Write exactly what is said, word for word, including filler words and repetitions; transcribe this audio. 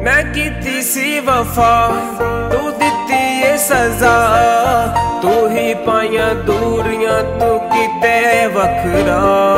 मैं कीती सी वफा तू दिती ये सजा, तू ही पाइया दूरियां तू किते वखरा।